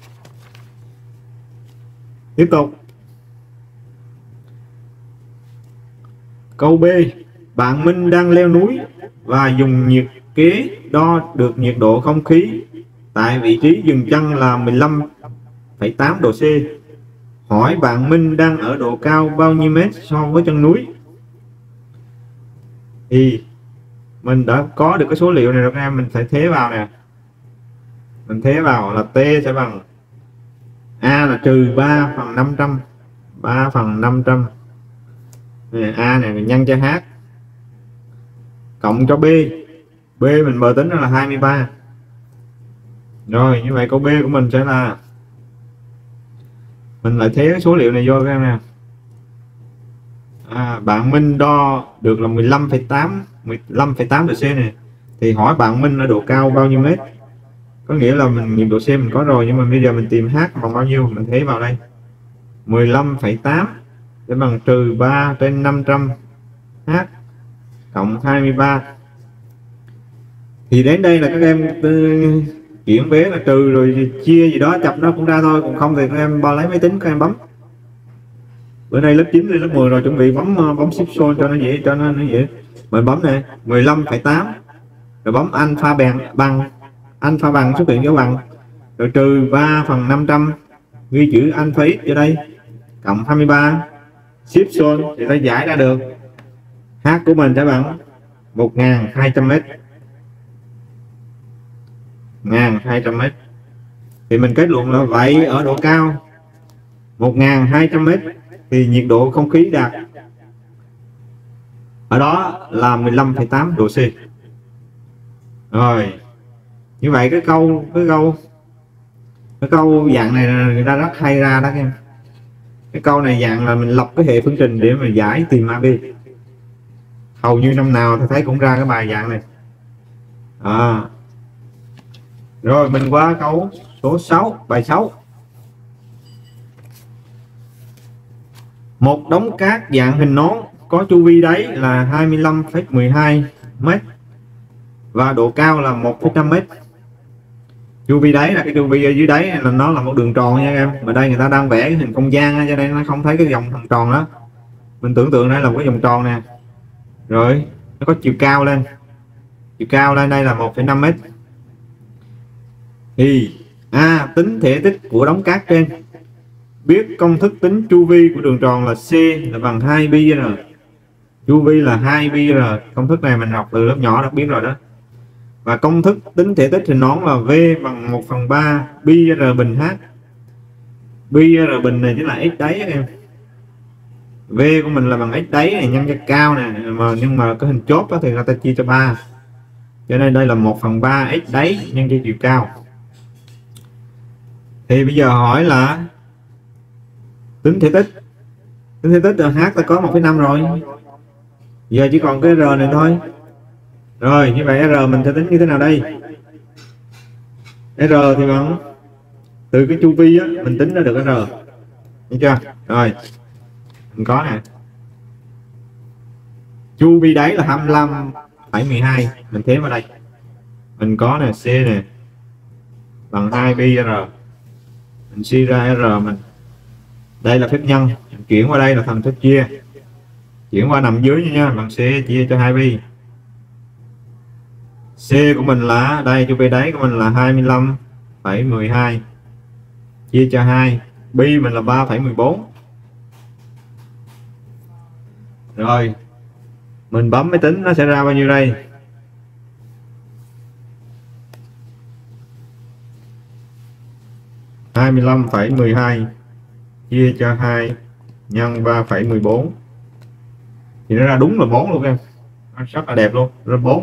Tiếp tục. Câu B, bạn Minh đang leo núi và dùng nhiệt kế đo được nhiệt độ không khí tại vị trí dừng chân là 15,8 độ C. Hỏi bạn Minh đang ở độ cao bao nhiêu mét so với chân núi? Thì mình đã có được cái số liệu này rồi các em, mình phải thế vào nè. Mình thế vào là T sẽ bằng A là trừ 3 phần 500, 3 phần 500 này, A này mình nhân cho H cộng cho B. B mình bờ tính là 23. Rồi như vậy câu B của mình sẽ là, mình lại thế cái số liệu này vô các em nè. Bạn Minh đo được là 15,8 độ C này, thì hỏi bạn Minh ở độ cao bao nhiêu mét. Có nghĩa là mình nhiệt độ C mình có rồi, nhưng mà bây giờ mình tìm H bằng bao nhiêu, mình thế vào đây 15,8 sẽ bằng trừ 3 trên 500 H cộng 23. Thì đến đây là các em chuyển vế là trừ rồi chia gì đó chập nó cũng ra thôi, còn không thì các em lấy máy tính các em bấm. Bữa nay lớp 9 lên lớp 10 rồi, chuẩn bị bấm shift sol cho nó dễ, dễ. Mình bấm này 15,8 rồi bấm alpha bằng xuất hiện dấu bằng, rồi trừ 3 phần 500 ghi chữ alpha x ở đây cộng 23 shift sol thì ta giải ra được H của mình sẽ bằng 1200 m. 1200 m. Thì mình kết luận là vậy ở độ cao 1200 m thì nhiệt độ không khí đạt ở đó là 15,8 độ C. Rồi như vậy cái câu dạng này người ta rất hay ra đó các em. Cái câu này dạng là mình lập cái hệ phương trình để mà giải tìm AB. Hầu như năm nào thì thấy cũng ra cái bài dạng này. Rồi mình qua câu số 6, bài 6. Một đống cát dạng hình nón có chu vi đáy là 25,12 m và độ cao là 1,5 m. Chu vi đáy là cái chu vi ở dưới đáy là nó là một đường tròn nha em. Mà đây người ta đang vẽ cái hình không gian cho nên nó không thấy cái vòng tròn đó. Mình tưởng tượng đây là một cái vòng tròn nè. Rồi nó có chiều cao lên. Chiều cao lên đây là 1,5 m. Thì tính thể tích của đống cát trên. Biết công thức tính chu vi của đường tròn là C là bằng 2πr. Chu vi là 2πr. Công thức này mình học từ lớp nhỏ đã biết rồi đó. Và công thức tính thể tích hình nón là V bằng 1/3 πr bình H. Πr bình này chính là x đáy em. V của mình là bằng x đáy này nhân cho cao nè, nhưng mà cái hình chốt đó thì người ta chia cho 3. Cho nên đây là 1/3 x đáy nhân cho chiều cao. Thì bây giờ hỏi là tính thể tích. Tính thể tích là H ta có 1,5 rồi. Giờ chỉ còn cái R này thôi. Rồi như vậy R mình sẽ tính như thế nào đây? R thì bằng từ cái chu vi á, mình tính ra được cái R. Được chưa? Rồi mình có nè. Chu vi đáy là 25,12, mình thế vào đây. mình có nè, C nè bằng 2 pi r, mình suy ra r mình, đây là phép nhân, mình chuyển qua đây là thành phép chia, chuyển qua nằm dưới nha, bằng C chia cho 2 pi. C của mình là đây, chu vi đáy của mình là 25,12 chia cho 2, pi mình là 3,14. Rồi mình bấm máy tính nó sẽ ra bao nhiêu đây? Hai mươi lăm phẩy 12 chia cho 2 nhân 3,14 thì nó ra đúng là 4 luôn em, nó rất là đẹp luôn, ra 4.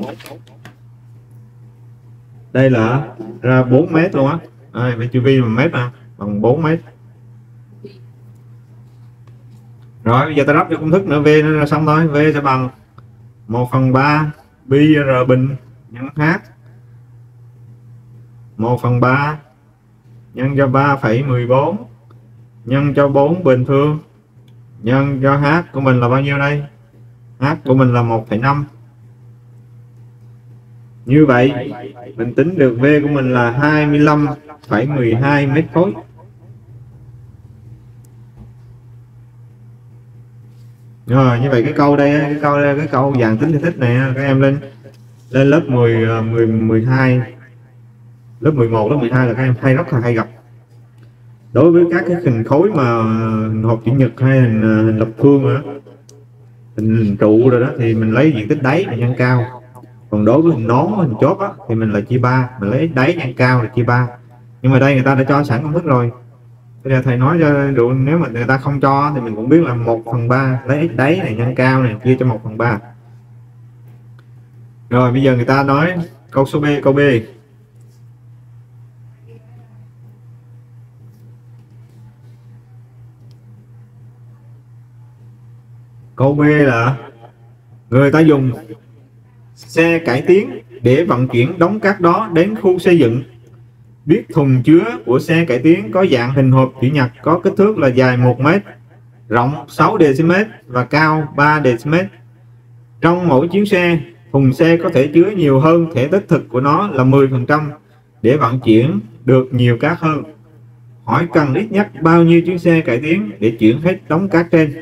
Đây là ra 4 mét luôn á. Vậy chu vi bằng mét nè, bằng 4 mét. Rồi bây giờ ta lắp cho công thức nữa, V nó ra xong thôi. V sẽ bằng 1/3 pi r bình nhân h, 1/3 nhân cho 3,14 nhân cho 4 bình phương nhân cho h của mình là bao nhiêu đây? H của mình là 1,5. Như vậy mình tính được V của mình là 25,12 mét khối. Rồi như vậy cái câu đây, cái câu dạng tính thể tích này các em lên lớp 12, lớp 11, lớp 12 là các em rất là hay gặp. Đối với các cái hình khối mà hộp chữ nhật hay hình lập phương nữa, hình trụ rồi đó, thì mình lấy diện tích đáy và nhân cao. Còn đối với hình nón, hình chốt á, thì mình là chia 3, mình lấy đáy nhân cao là chia 3. Nhưng mà đây người ta đã cho sẵn công thức rồi. Bây giờ thầy nói cho đủ, nếu mà người ta không cho thì mình cũng biết là 1/3 lấy đáy này nhân cao này chia cho 1/3. Rồi bây giờ người ta nói câu số B, câu B. Câu B là người ta dùng xe cải tiến để vận chuyển đống cát đó đến khu xây dựng. Biết thùng chứa của xe cải tiến có dạng hình hộp chữ nhật, có kích thước là dài 1 m, rộng 6 dm và cao 3 dm. Trong mỗi chuyến xe, thùng xe có thể chứa nhiều hơn thể tích thực của nó là 10% để vận chuyển được nhiều cát hơn. Hỏi cần ít nhất bao nhiêu chuyến xe cải tiến để chuyển hết đống cát trên?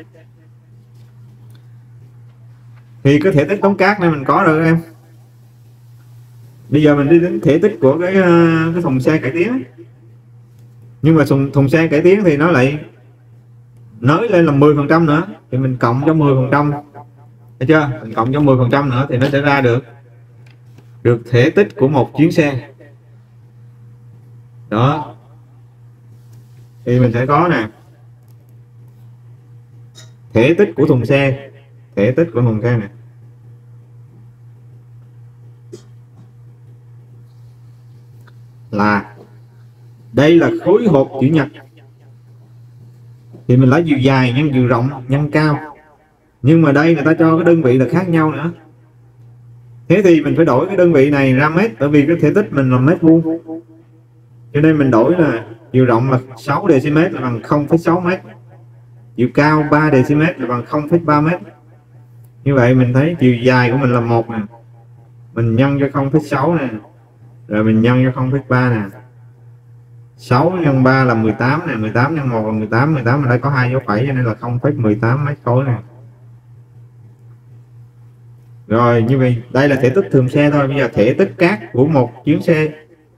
Thì cái thể tích đống cát này mình có rồi em. Bây giờ mình đi đến thể tích của cái thùng xe cải tiến. Nhưng mà thùng xe cải tiến thì nó lại nới lên là 10% nữa, thì mình cộng cho 10%. Thấy chưa? Mình cộng cho 10% nữa thì nó sẽ ra được thể tích của một chuyến xe. Đó. Thì mình sẽ có nè, thể tích của thùng xe, thể tích của thùng xe này là, đây là khối hộp chữ nhật thì mình lấy chiều dài nhân chiều rộng nhân cao. Nhưng mà đây người ta cho cái đơn vị là khác nhau nữa, thế thì mình phải đổi cái đơn vị này ra mét, bởi vì cái thể tích mình là mét vuông, cho nên mình đổi là chiều rộng là 6 dm là bằng 0,6 m, chiều cao 3 dm là bằng 0,3 m. Như vậy mình thấy chiều dài của mình là 1 nè, mình nhân cho 0,6 nè, rồi mình nhân cho 0,3 nè, 6 nhân 3 là 18 nè, 18 nhân 1 là 18, 18 ở đây có 2 dấu phẩy cho nên là 0,18 mét khối nè. Rồi như vậy đây là thể tích thùng xe thôi. Bây giờ thể tích cát của một chuyến xe.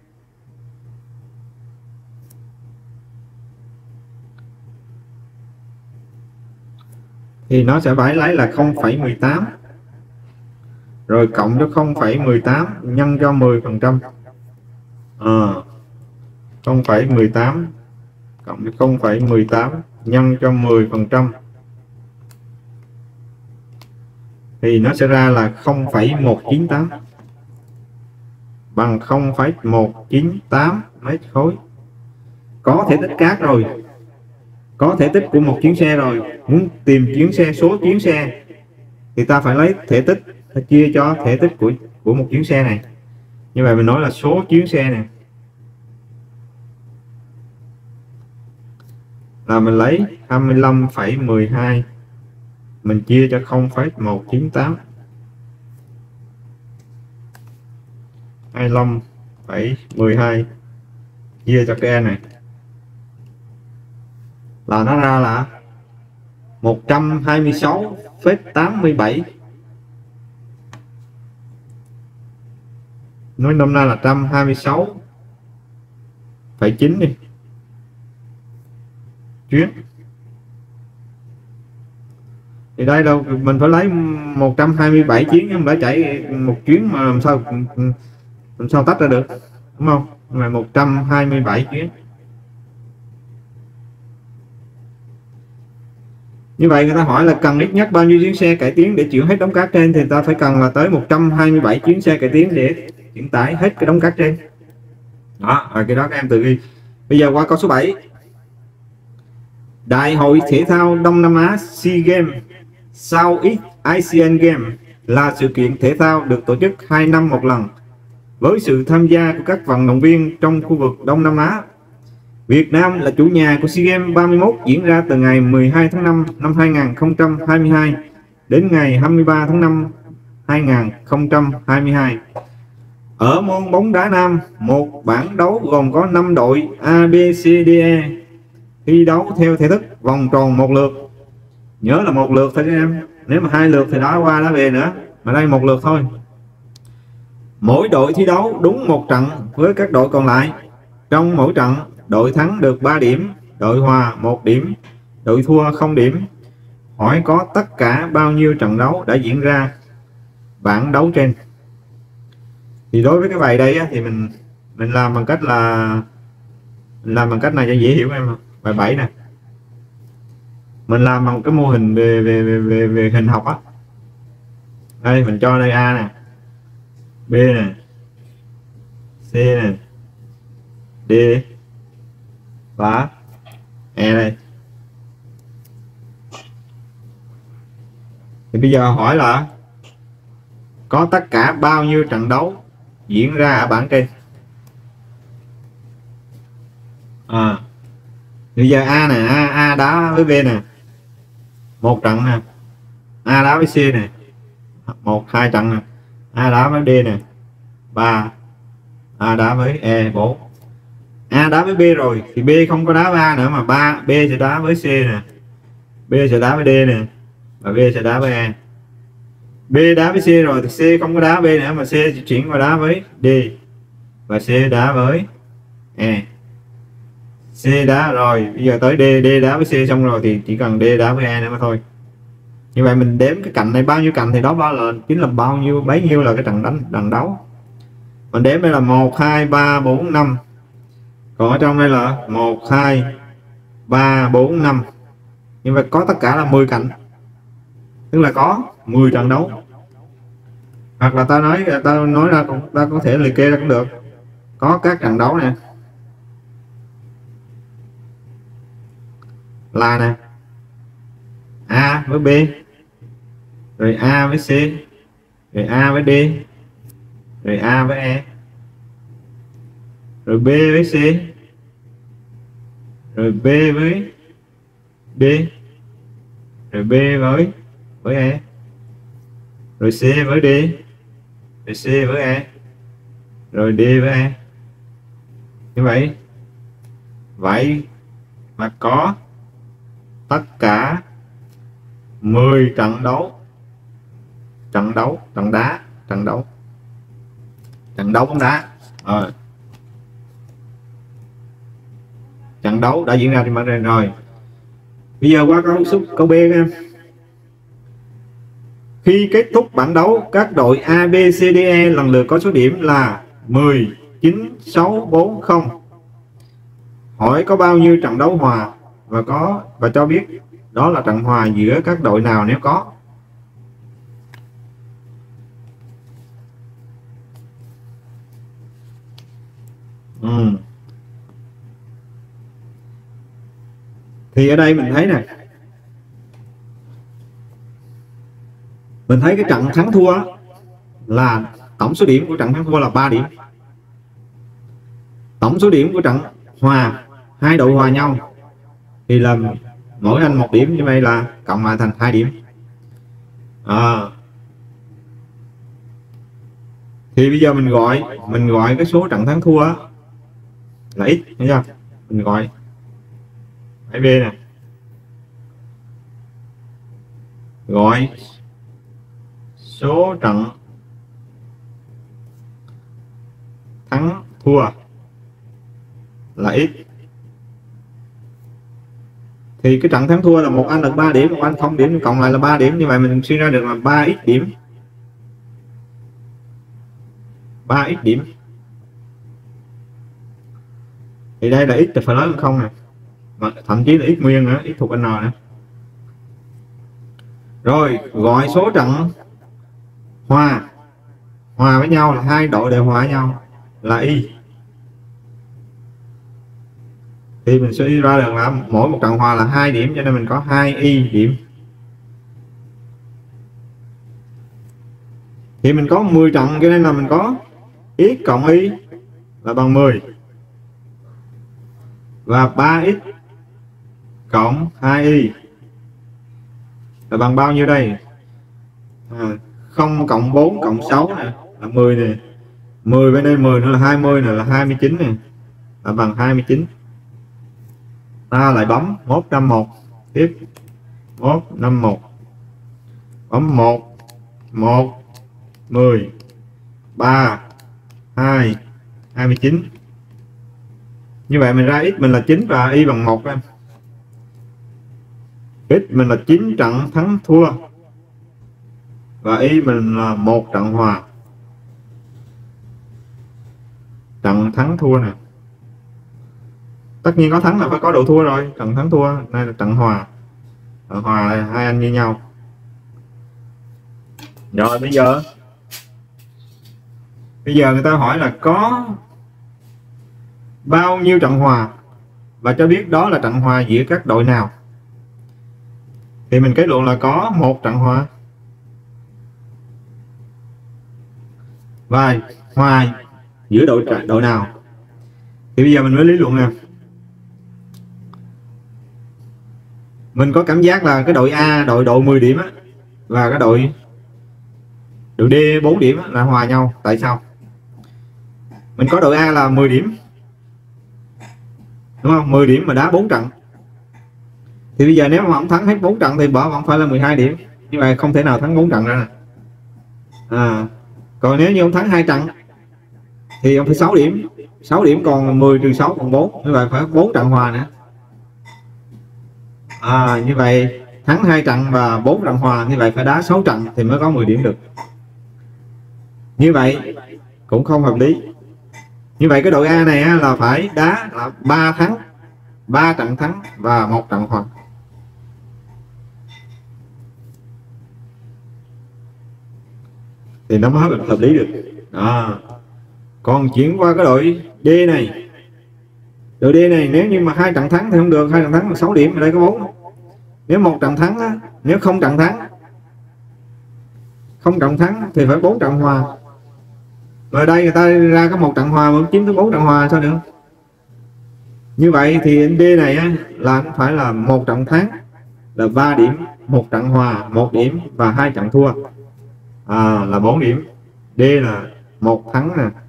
Thì nó sẽ phải lấy là 0,18 rồi cộng cho 0,18 nhân cho 10%. 0,18 cộng cho 0,18 nhân cho 10% thì nó sẽ ra là 0,198 bằng 0,198 mét khối. Có thể tích cát rồi, có thể tích của một chuyến xe rồi. Muốn tìm chuyến xe, số chuyến xe thì ta phải lấy thể tích, ta chia cho thể tích của một chuyến xe này. Như vậy mình nói là số chuyến xe này là mình lấy 25,12 mình chia cho 0,198. 25,12 chia cho cái E này là nó ra là 126,87. Nói nôm na là 126,9 đi chuyến. Thì đây đâu mình phải lấy 127 chuyến, không phải chạy một chuyến mà làm sao tách ra được, đúng không? Là 127 chuyến. Như vậy người ta hỏi là cần ít nhất bao nhiêu chuyến xe cải tiến để chuyển hết đống cát trên, thì ta phải cần là tới 127 chuyến xe cải tiến để chuyển tải hết cái đống cát trên. Đó, rồi cái đó các em tự ghi. Bây giờ qua câu số 7. Đại hội thể thao Đông Nam Á SEA Games Southeast Asian Games là sự kiện thể thao được tổ chức 2 năm một lần với sự tham gia của các vận động viên trong khu vực Đông Nam Á. Việt Nam là chủ nhà của SEA Games 31 diễn ra từ ngày 12 tháng 5 năm 2022 đến ngày 23 tháng 5 2022. Ở môn bóng đá nam, một bảng đấu gồm có 5 đội A, B, C, D, E thi đấu theo thể thức vòng tròn một lượt. Nhớ là một lượt thôi các em, nếu mà 2 lượt thì đá qua đá về nữa, mà đây một lượt thôi. Mỗi đội thi đấu đúng một trận với các đội còn lại. Trong mỗi trận, đội thắng được 3 điểm, đội hòa 1 điểm, đội thua 0 điểm. Hỏi có tất cả bao nhiêu trận đấu đã diễn ra bảng đấu trên. Thì đối với cái bài đây á, thì mình làm bằng cách là này cho dễ hiểu em. Bài 7 nè, mình làm bằng cái mô hình về hình học á. Đây mình cho đây A nè, B nè, C nè, D và E đây. Thì bây giờ hỏi là có tất cả bao nhiêu trận đấu diễn ra ở bảng trên. Bây giờ A nè, A đá với B nè, một trận nè. A đá với C nè, 1-2 trận nè. A đá với D nè, 3. A đá với E, 4. A đá với B rồi thì B không có đá với A nữa, mà B sẽ đá với C nè, B sẽ đá với D nè, và B sẽ đá với E. B đá với C rồi thì C không có đá với B nữa, mà C sẽ chuyển qua đá với D, và C đá với E. C đá rồi, bây giờ tới D đá với C xong rồi thì chỉ cần D đá với E nữa mà thôi. Như vậy mình đếm cái cạnh này bao nhiêu cạnh thì đó chính là bao nhiêu bấy nhiêu là cái trận đấu. Mình đếm đây là 1 2 3 4 5. Còn ở trong đây là 1 2 3 4 5. Như vậy có tất cả là 10 cạnh. Tức là có 10 trận đấu. Hoặc là ta nói ra ta có thể liệt kê ra cũng được. Có các trận đấu nè. Là nè, A với B, rồi A với C, rồi A với D, rồi A với E, rồi B với C, rồi B với D, rồi B với E, rồi C với D, rồi C với E, rồi D với E. Như vậy mà có tất cả 10 trận đấu bóng đá trận đấu đã diễn ra trên bảng trên rồi. Bây giờ qua câu B em. Khi kết thúc bảng đấu, các đội A, B, C, D, E lần lượt có số điểm là 10, 9, 6, 4, 0. Hỏi có bao nhiêu trận đấu hòa và cho biết đó là trận hòa giữa các đội nào nếu có. Thì ở đây mình thấy nè, mình thấy cái trận thắng thua là tổng số điểm của trận thắng thua là 3 điểm. Tổng số điểm của trận hòa, hai đội hòa nhau thì là mỗi anh 1 điểm, như vậy là cộng lại thành 2 điểm. Thì bây giờ mình gọi cái số trận thắng thua là x, thấy chưa? Mình gọi 7b nè, gọi số trận thắng thua là x. Thì cái trận thắng thua là một anh được 3 điểm, một anh 0 điểm, cộng lại là 3 điểm. Như vậy mình suy ra được là 3x điểm, 3x điểm. Thì đây là x thì phải lớn hơn không nè, mà thậm chí là x nguyên nữa, x thuộc n nữa. Rồi gọi số trận hòa với nhau là hai đội đều hòa với nhau là y. Thì mình sẽ đi ra được là mỗi một trận hòa là 2 điểm, cho nên mình có 2y điểm. Thì mình có 10 trận, cho nên là mình có x cộng y là bằng 10, và 3x cộng 2y là bằng bao nhiêu đây? 0 cộng 4 cộng 6 nè, là 10 nè, 10 bên đây 10 nữa là 20 nè, là 29 nè, là bằng 29. Ta lại bấm 151 tiếp, 151 bấm 1 1 10 3 2 29. Như vậy mình ra x mình là 9 và y bằng 1 em. X mình là 9 trận thắng thua và y mình là 1 trận hòa. Trận thắng thua nè, tất nhiên có thắng là phải có độ thua rồi. Trận thắng thua, đây là trận hòa. Trận hòa là hai anh như nhau. Rồi bây giờ người ta hỏi là có bao nhiêu trận hòa và cho biết đó là trận hòa giữa các đội nào. Thì mình kết luận là có một trận hòa, và hòa giữa đội nào. Thì bây giờ mình mới lý luận nè. Mình có cảm giác là cái đội A, đội 10 điểm á, và cái đội D 4 điểm á, là hòa nhau. Tại sao? Mình có đội A là 10 điểm, đúng không? 10 điểm mà đá 4 trận. Thì bây giờ nếu mà ông thắng hết 4 trận thì bỏ ông phải là 12 điểm. Như vậy không thể nào thắng 4 trận ra nè. Còn nếu như ông thắng 2 trận thì ông phải 6 điểm. 6 điểm còn 10 trừ 6 còn 4. Như vậy phải 4 trận hòa nữa. Như vậy thắng 2 trận và 4 trận hòa, như vậy phải đá 6 trận thì mới có 10 điểm được. Như vậy cũng không hợp lý. Như vậy cái đội A này là phải đá là 3 thắng, 3 trận thắng và 1 trận hòa. Thì nó mới hợp lý được. Còn chuyển qua cái đội D này. Đội D này nếu như mà 2 trận thắng thì không được, 2 trận thắng là 6 điểm, ở đây có 4. Nếu 1 trận thắng á, nếu không trận thắng thì phải 4 trận hòa. Rồi đây người ta ra có 1 trận hòa mà chiếm tới 4 trận hòa sao được? Như vậy thì anh D này á, là phải là 1 trận thắng là 3 điểm, 1 trận hòa 1 điểm và 2 trận thua là 4 điểm. D là 1 thắng nè,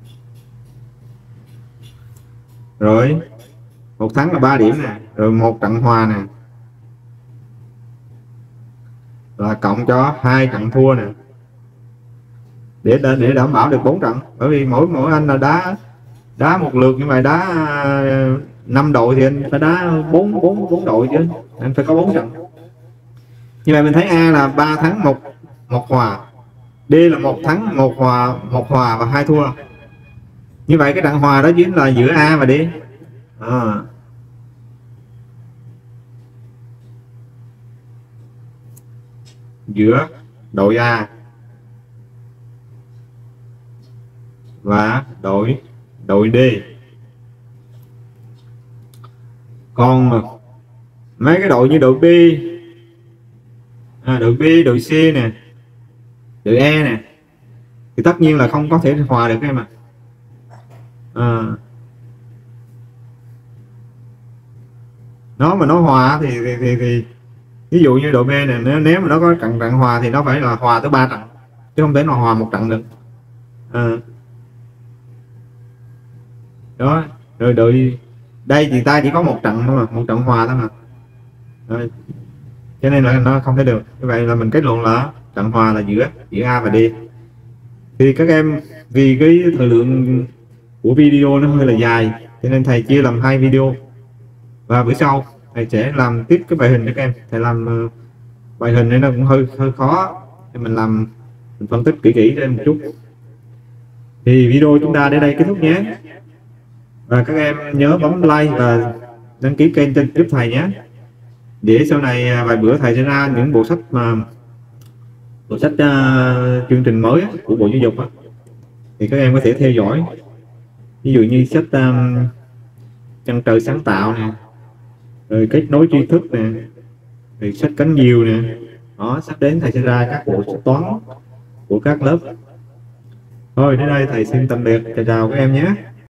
rồi 1 thắng là 3 điểm nè, rồi 1 trận hòa nè, là cộng cho 2 trận thua nè, để đảm bảo được 4 trận. Bởi vì mỗi anh là đá một lượt, như vậy đá 5 đội thì anh phải đá 4 đội chứ, anh phải có 4 trận. Như vậy mình thấy A là 3 thắng 1 hòa, D là 1 thắng 1 hòa và 2 thua. Như vậy cái trận hòa đó chính là giữa A và D. Giữa đội A và đội D. Còn mấy cái đội như đội B, đội C nè, đội E nè, thì tất nhiên là không có thể hòa được em ạ. Nó mà nó hòa thì ví dụ như đội B này, nếu mà nó có trận hòa thì nó phải là hòa tới 3 trận chứ không thể nào hòa 1 trận được. à, đó rồi đội đây thì ta chỉ có một trận thôi mà, một trận hòa thôi mà. Rồi, cho nên là nó không thể được. Như vậy là mình kết luận là trận hòa là giữa A và D. Thì các em, vì cái thời lượng của video nó hơi là dài cho nên thầy chia làm 2 video, và bữa sau thầy sẽ làm tiếp cái bài hình cho các em. Thầy làm bài hình này nó cũng hơi khó, thì mình phân tích kỹ lên một chút. Thì video chúng ta đến đây kết thúc nhé, và các em nhớ bấm like và đăng ký kênh trên giúp thầy nhé, để sau này vài bữa thầy sẽ ra những bộ sách chương trình mới của Bộ Giáo dục thì các em có thể theo dõi. Ví dụ như sách Chân trời sáng tạo nè, rồi kết nối tri thức nè, rồi sách cánh diều nè. Đó, sắp đến thầy sẽ ra các bộ sách toán của các lớp. Thôi đến đây thầy xin tạm biệt, chào chào các em nhé.